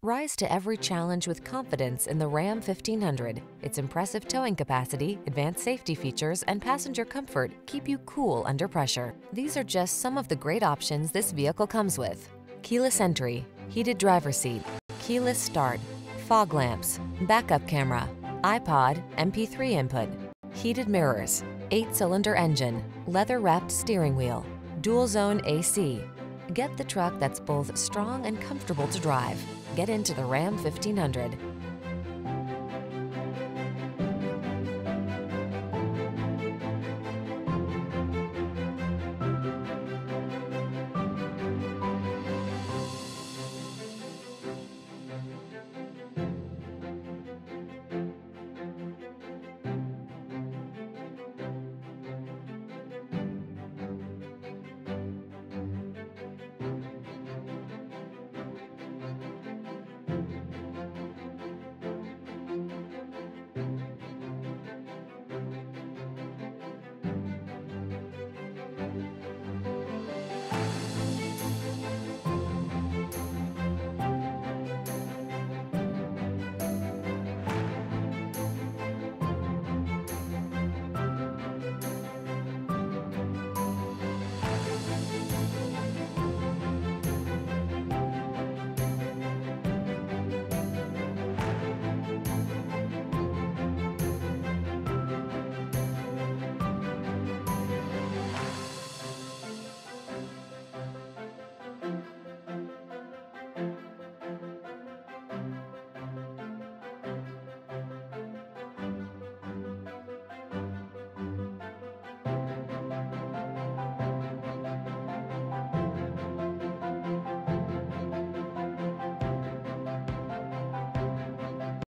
Rise to every challenge with confidence in the Ram 1500. Its impressive towing capacity, advanced safety features, and passenger comfort keep you cool under pressure. These are just some of the great options this vehicle comes with: keyless entry, heated driver's seat, keyless start, fog lamps, backup camera, iPod, MP3 input, heated mirrors, 8-cylinder engine, leather-wrapped steering wheel, dual-zone AC. Get the truck that's both strong and comfortable to drive. Get into the Ram 1500.